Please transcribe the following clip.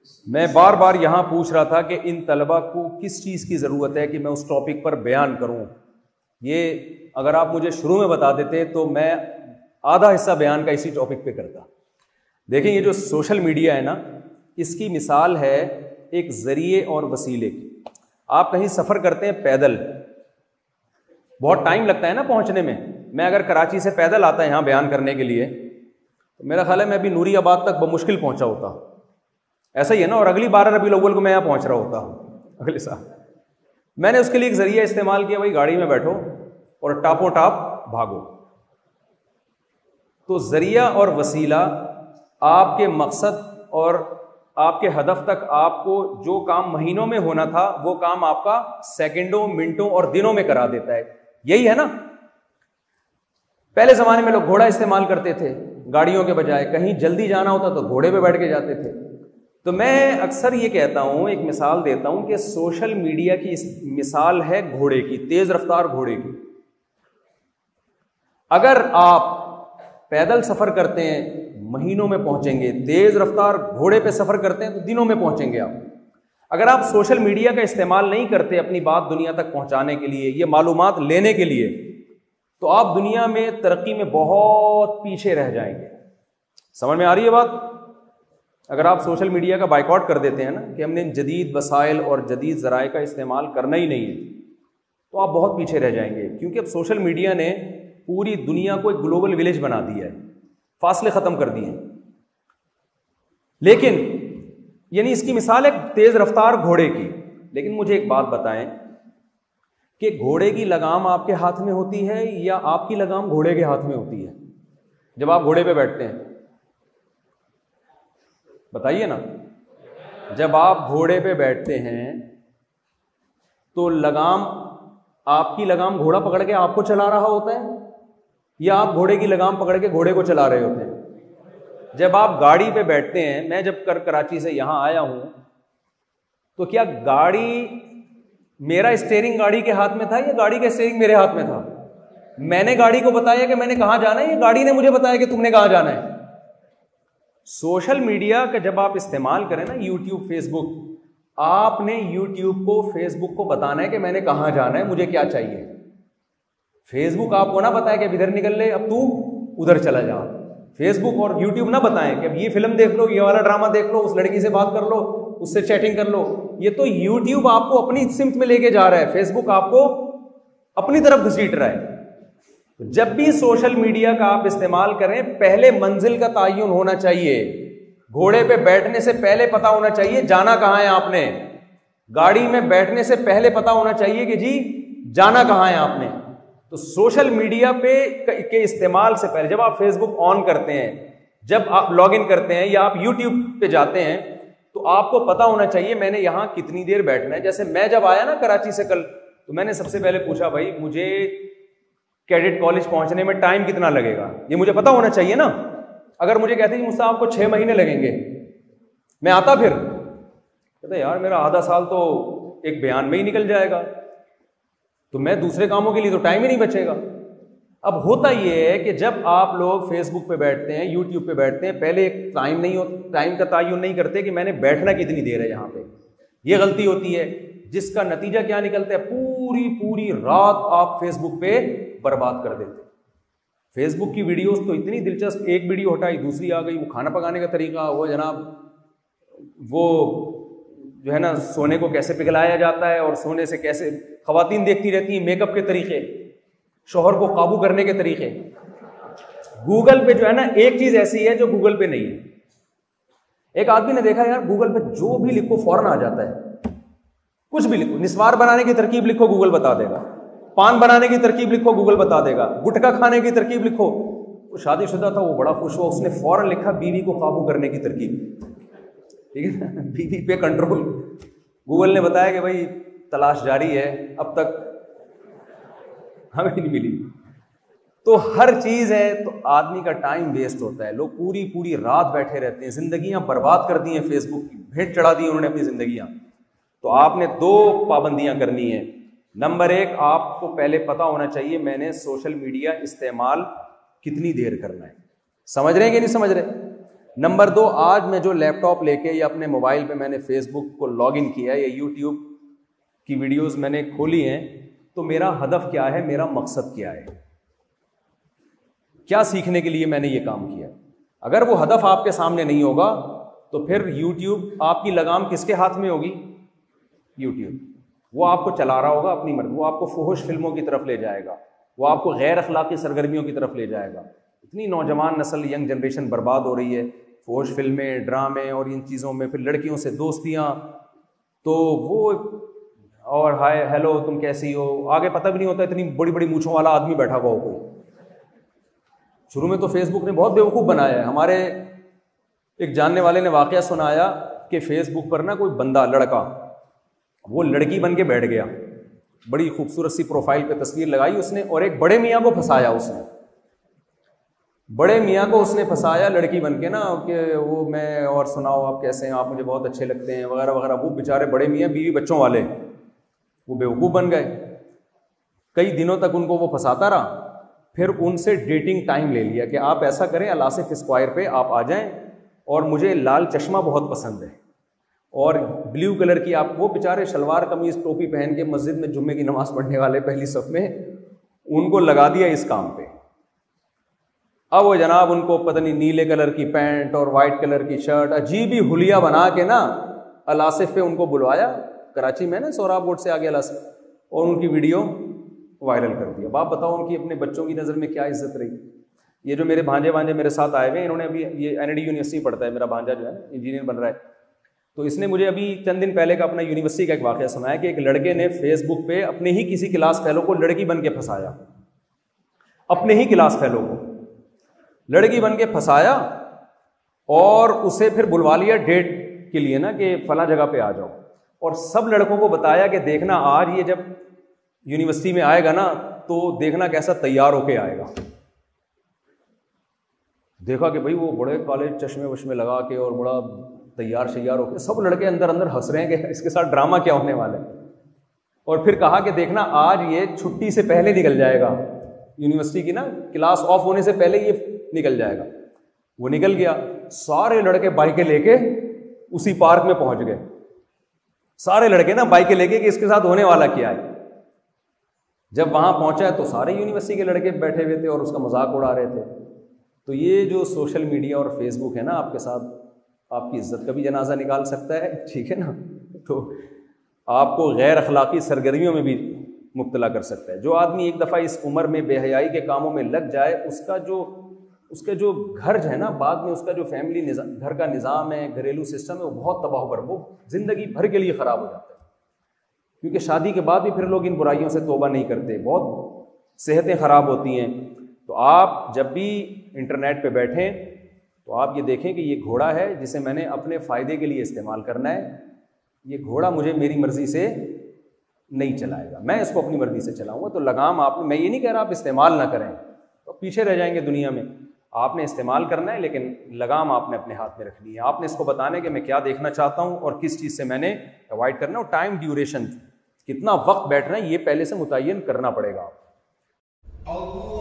میں بار بار یہاں پوچھ رہا تھا کہ ان طلباء کو کس چیز کی ضرورت ہے کہ میں اس ٹاپک پر بیان کروں. یہ اگر آپ مجھے شروع میں بتا دیتے تو میں آدھا حصہ بیان کا اسی ٹاپک پہ کرتا. دیکھیں یہ جو سوشل میڈیا ہے نا, اس کی مثال ہے ایک ذریعے اور وسیلے کی. آپ کہیں سفر کرتے ہیں پیدل, بہت ٹائم لگتا ہے نا پہنچنے میں. میں اگر کراچی سے پیدل آتا یہاں بیان کرنے کے لیے تو میرا خیال ہے میں ابھی نوری آباد تک بمشکل پہنچا ہوتا. ایسا ہی ہے نا, اور اگلی 12 ربیع الاول کو میں یہاں پہنچ رہا ہوتا اگلے سال. میں نے اس کے لیے ایک ذریعہ استعمال کیا, بھائی گاڑی میں بیٹھو اور ٹاپو ٹاپ بھاگو. تو ذریعہ اور وسیلہ آپ کے مقصد اور آپ کے ہدف تک آپ کو جو کام مہینوں میں ہونا تھا وہ کام آپ کا سیکنڈوں, منٹوں اور دنوں میں کرا دیتا ہے. یہی ہے نا. پہلے زمانے میں لوگ گھوڑا استعمال کرتے تھے گاڑیوں کے بجائے. کہیں جلدی جانا ہوتا تو گھوڑے پہ بیٹھ کے جاتے تھے. تو میں اکثر یہ کہتا ہوں, ایک مثال دیتا ہوں کہ سوشل میڈیا کی مثال ہے گھوڑے کی, تیز رفتار گھوڑے کی. اگر آپ پیدل سفر کرتے ہیں مہینوں میں پہنچیں گے, تیز رفتار گھوڑے پہ سفر کرتے ہیں تو دنوں میں پہنچیں گے آپ. اگر آپ سوشل میڈیا کا استعمال نہیں کرتے اپنی بات دنیا تک پہنچانے کے لیے, یہ معلومات لینے کے لیے, تو آپ دنیا میں ترقی میں بہت پیچھے رہ جائیں گے. سمجھ میں آ رہی ہے بات؟ اگر آپ سوشل میڈیا کا بائیکاٹ کر دیتے ہیں نا کہ ہم نے جدید وسائل اور جدید ذرائع کا استعمال کرنا ہی نہیں ہے, تو آپ بہت پیچھے رہ جائیں گے. کیونکہ اب سوشل میڈیا نے پوری دنیا کو ایک گلوبل ولیج بنا دیا ہے, فاصلے ختم کر دیے ہیں. لیکن یعنی اس کی مثال ہے تیز رفتار گھوڑے کی. لیکن مجھے ایک بات بتائیں کہ گھوڑے کی لگام آپ کے ہاتھ میں ہوتی ہے یا آپ کی لگام گھوڑے کے ہاتھ میں ہوتی ہے جب آپ گھوڑے پہ بیٹھتے ہیں؟ بتائیے نا. جب آپ گھوڑے پہ بیٹھتے ہیں تو لگام, آپ کی لگام گھوڑا پکڑ کے آپ کو چلا رہا ہوتا ہے یا آپ گھوڑے کی لگام پکڑ کے گھوڑے کو چلا رہے ہوتے ہیں؟ جب آپ گاڑی پہ بیٹھتے ہیں, میں جب کراچی سے یہاں آیا ہوں تو کیا گاڑی, میرا اسٹیئرنگ گاڑی کے ہاتھ میں تھا یا گاڑی کا اسٹیئرنگ میرے ہاتھ میں تھا؟ میں نے گاڑی کو بتایا کہ میں نے کہاں جانا ہے یا گاڑی نے مجھے بتایا کہ تم نے کہاں جانا ہے؟ سوشل میڈیا کا جب آپ استعمال کریں نا, یوٹیوب, فیس بک, آپ نے یوٹیوب کو, فیس بک کو بتانا ہے کہ میں نے کہاں جانا ہے, مجھے کیا چاہیے. فیس بک آپ کو نہ بتائے کہ اب ادھر نکل لے, اب تو ادھر چلا جا. فیس بک اور یوٹیوب نہ بتائیں کہ اب یہ فلم دیکھ لو, یہ والا ڈرامہ دیکھ لو, اس لڑکی سے بات کر لو, اس سے چیٹنگ کر لو. یہ تو یوٹیوب آپ کو اپنی سمت میں لے کے جا رہا ہے, فیس بک آپ کو اپنی طرف گھسیٹ رہا ہے. جب بھی سوشل میڈیا کا آپ استعمال کریں, پہلے منزل کا تعین ہونا چاہیے. گھوڑے پہ بیٹھنے سے پہلے پتا ہونا چاہیے جانا کہاں ہے آپ نے. گاڑی میں بیٹھنے سے پہلے پتا ہونا چاہیے کہ جی جانا کہاں ہے آپ نے. تو سوشل میڈیا پہ کے استعمال سے پہلے, جب آپ فیس بک آن کرتے ہیں, جب آپ لاگ ان کرتے ہیں یا آپ یوٹیوب پہ جاتے ہیں, تو آپ کو پتا ہونا چاہیے میں نے یہاں کتنی دیر بیٹھنا ہے. جیسے میں جب آیا نا کراچی سے کل, تو میں نے سب سے پہلے پوچھا بھائی مجھے کیڈٹ کالج پہنچنے میں ٹائم کتنا لگے گا, یہ مجھے پتا ہونا چاہیے نا. اگر مجھے کہتے ہیں مجھ سے آپ کو 6 مہینے لگیں گے, میں آتا. پھر کہتا یار میرا آدھا سال تو ایک بیان میں ہی نکل جائے گا, تو میں دوسرے کاموں کے لیے تو ٹائم ہی نہیں بچے گا. اب ہوتا یہ ہے کہ جب آپ لوگ فیس بک پہ بیٹھتے ہیں, یوٹیوب پہ بیٹھتے ہیں, پہلے ایک ٹائم کا تعین نہیں کرتے کہ میں نے بیٹھنا کتنی دیر ہے یہاں پہ. یہ غلطی ہوتی ہے, جس کا نتیجہ کیا نکلتا ہے, پوری رات آپ فیس بک پہ برباد کر دیتے. فیس بک کی ویڈیوز تو اتنی دلچسپ, ایک ویڈیو ہٹائی دوسری آ گئی, وہ کھانا پکانے کا طریقہ, وہ جناب وہ جو ہے نا سونے کو کیسے پگھلایا جاتا ہے اور سونے سے کیسے خواتین دیکھتی رہتی ہیں, میک اپ کے طریقے, شوہر کو قابو کرنے کے طریقے. گوگل پہ جو ہے نا ایک چیز ایسی ہے جو گوگل پہ نہیں ہے. ایک آدمی نے دیکھا یار گوگل پہ جو بھی لکھو فوراً آ جاتا ہے, کچھ بھی لکھو, نسوار بنانے کی ترکیب لکھو گوگل بتا دے گا, پان بنانے کی ترکیب لکھو گوگل بتا دے گا, گٹکا کھانے کی ترکیب لکھو. وہ شادی شدہ تھا, وہ بڑا خوش ہوا, اس نے فوراً لکھا بیوی کو قابو کرنے کی ترکیب. ٹھیک ہے نا, بیوی پہ کنٹرول. گوگل نے بتایا کہ بھائی تلاش جاری ہے, اب تک ہمیں نہیں ملی. تو ہر چیز ہے, تو آدمی کا ٹائم ویسٹ ہوتا ہے. لوگ پوری رات بیٹھے رہتے ہیں, زندگیاں برباد کر دی ہیں, فیس بک کی بھیٹ چڑھا دی انہوں نے اپنی زندگیاں. تو آپ نے 2 پابندیاں کرنی ہیں. نمبر 1, آپ کو پہلے پتا ہونا چاہیے میں نے سوشل میڈیا استعمال کتنی دیر کرنا ہے. سمجھ رہے ہیں کہ نہیں سمجھ رہے؟ نمبر 2, آج میں جو لیپ ٹاپ لے کے یا اپنے موبائل پہ میں نے فیس بک کو لاگ ان کیا ہے یا یوٹیوب کی ویڈیوز میں نے کھولی ہیں, تو میرا ہدف کیا ہے, میرا مقصد کیا ہے, کیا سیکھنے کے لیے میں نے یہ کام کیا. اگر وہ ہدف آپ کے سامنے نہیں ہوگا تو پھر یوٹیوب آپ کی لگام کس کے ہاتھ میں ہوگی؟ یوٹیوب. وہ آپ کو چلا رہا ہوگا اپنی مرضی, وہ آپ کو فحش فلموں کی طرف لے جائے گا, وہ آپ کو غیر اخلاقی سرگرمیوں کی طرف لے جائے گا. اتنی نوجوان نسل, ینگ جنریشن برباد ہو رہی ہے فحش فلمیں, ڈرامے اور ان چیزوں میں. پھر لڑکیوں سے دوستیاں, تو وہ اور ہائے ہیلو تم کیسی ہو, آگے پتہ بھی نہیں ہوتا اتنی بڑی بڑی مونچھوں والا آدمی بیٹھا ہوا ہو کوئی. شروع میں تو فیس بک نے بہت بیوقوف بنایا ہے. ہمارے ایک جاننے والے نے واقعہ سنایا کہ فیس بک پر نا کوئی بندہ, لڑکا, وہ لڑکی بن کے بیٹھ گیا, بڑی خوبصورت سی پروفائل پہ تصویر لگائی اس نے, اور ایک بڑے میاں کو پھنسایا اس نے. بڑے میاں کو اس نے پھنسایا لڑکی بن کے نا, کہ وہ میں اور سناؤ آپ کیسے ہیں, آپ مجھے بہت اچھے لگتے ہیں وغیرہ وغیرہ. وہ بیچارے بڑے میاں بیوی بچوں والے وہ بیوقوف بن گئے. کئی دنوں تک ان کو وہ پھنساتا رہا. پھر ان سے ڈیٹنگ ٹائم لے لیا کہ آپ ایسا کریں, آصف اسکوائر پہ آپ آ جائیں, اور مجھے لال چشمہ بہت پسند ہے, اور بلیو کلر کی آپ, وہ بیچارے شلوار قمیض ٹوپی پہن کے مسجد میں جمعے کی نماز پڑھنے والے پہلی صف میں, ان کو لگا دیا اس کام پہ. اب وہ جناب ان کو پتہ نہیں نیلے کلر کی پینٹ اور وائٹ کلر کی شرٹ, عجیب ہی حلیہ بنا کے نا الاسف پہ ان کو بلوایا, کراچی میں نا سوراب روڈ سے آگے الاسف, اور ان کی ویڈیو وائرل کر دیا. اب آپ بتاؤ ان کی اپنے بچوں کی نظر میں کیا عزت رہی. یہ جو میرے بھانجے میرے ساتھ آئے ہوئے ہیں, انہوں نے ابھی, یہ این ڈی یونیورسٹی پڑھتا ہے میرا بھانجا جو ہے, انجینئر بن رہا ہے, تو اس نے مجھے ابھی چند دن پہلے کا اپنا یونیورسٹی کا ایک واقعہ سنایا کہ ایک لڑکے نے فیس بک پہ اپنے ہی کسی کلاس فیلو کو لڑکی بن کے پھنسایا, اپنے ہی کلاس فیلو کو لڑکی بن کے پھنسایا, اور اسے پھر بلوا لیا ڈیٹ کے لیے نا کہ فلاں جگہ پہ آ جاؤ, اور سب لڑکوں کو بتایا کہ دیکھنا آج یہ جب یونیورسٹی میں آئے گا نا تو دیکھنا کیسا تیار ہو کے آئے گا. دیکھا کہ بھائی وہ بڑے کالج چشمے وشمے لگا کے اور بڑا تیار شیار ہو کے, سب لڑکے اندر ہنس رہے ہیں کہ اس کے ساتھ ڈرامہ کیا ہونے والا ہے. اور پھر کہا کہ دیکھنا آج یہ چھٹی سے پہلے نکل جائے گا, یونیورسٹی کی نا کلاس آف ہونے سے پہلے یہ نکل جائے گا. وہ نکل گیا, سارے لڑکے بائکیں لے کے اسی پارک میں پہنچ گئے, سارے لڑکے نا بائکیں لے کے کہ اس کے ساتھ ہونے والا کیا ہے. جب وہاں پہنچا تو سارے یونیورسٹی کے لڑکے بیٹھے ہوئے تھے اور اس کا مذاق اڑا رہے تھے. تو یہ جو سوشل میڈیا اور فیس بک ہے نا, آپ کے ساتھ آپ کی عزت کا بھی جنازہ نکال سکتا ہے, ٹھیک ہے نا, تو آپ کو غیر اخلاقی سرگرمیوں میں بھی مبتلا کر سکتا ہے. جو آدمی ایک دفعہ اس عمر میں بے حیائی کے کاموں میں لگ جائے, اس کا جو گھر ہے نا, بعد میں اس کا جو فیملی گھر کا نظام ہے, گھریلو سسٹم ہے, وہ بہت تباہ بر, وہ زندگی بھر کے لیے خراب ہو جاتا ہے. کیونکہ شادی کے بعد بھی پھر لوگ ان برائیوں سے توبہ نہیں کرتے, بہت صحتیں خراب ہوتی ہیں. تو آپ جب بھی انٹرنیٹ پہ بیٹھیں تو آپ یہ دیکھیں کہ یہ گھوڑا ہے جسے میں نے اپنے فائدے کے لیے استعمال کرنا ہے. یہ گھوڑا مجھے میری مرضی سے نہیں چلائے گا, میں اس کو اپنی مرضی سے چلاؤں گا. تو لگام آپ نے, میں یہ نہیں کہہ رہا آپ استعمال نہ کریں, تو پیچھے رہ جائیں گے دنیا میں. آپ نے استعمال کرنا ہے, لیکن لگام آپ نے اپنے ہاتھ میں رکھنی ہے. آپ نے اس کو بتانا ہے کہ میں کیا دیکھنا چاہتا ہوں اور کس چیز سے میں نے اوائڈ کرنا ہے, اور ٹائم ڈیوریشن کتنا وقت بیٹھنا ہے یہ پہلے سے متعین کرنا پڑے گا.